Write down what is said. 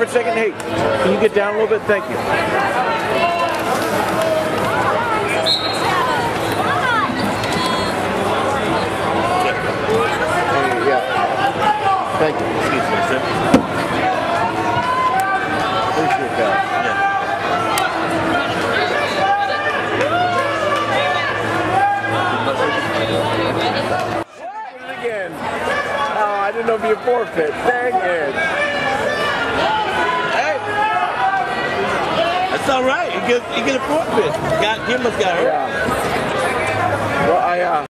for a second? Hey, can you get down a little bit? Thank you. Thank you. Excuse me, sir. Appreciate that. Yeah. Again. Oh, I didn't know if you forfeit. Dang it. Hey. That's all right. You get a forfeit. He must got hurt. Yeah. Well,